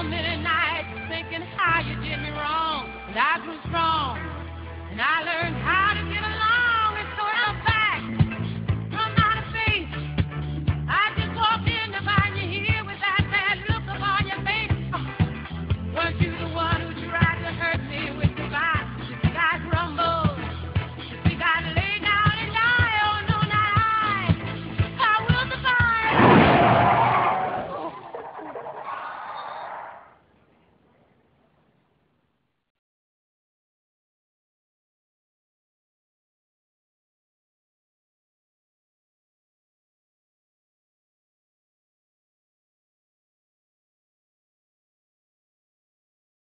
many nights thinking how you did me wrong, and I grew strong, and I learned